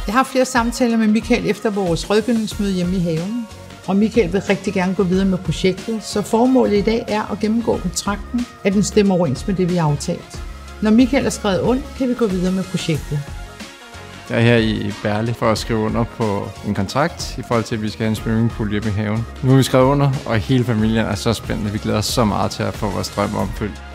Jeg har flere samtaler med Michael efter vores rådgivningsmøde hjemme i haven. Og Michael vil rigtig gerne gå videre med projektet, så formålet i dag er at gennemgå kontrakten, at den stemmer overens med det, vi har aftalt. Når Michael er skrevet under, kan vi gå videre med projektet. Jeg er her i Bærle for at skrive under på en kontrakt i forhold til, at vi skal have en swimmingpool hjemme i haven. Nu har vi skrevet under, og hele familien er så spændende. Vi glæder os så meget til at få vores drøm opfyldt.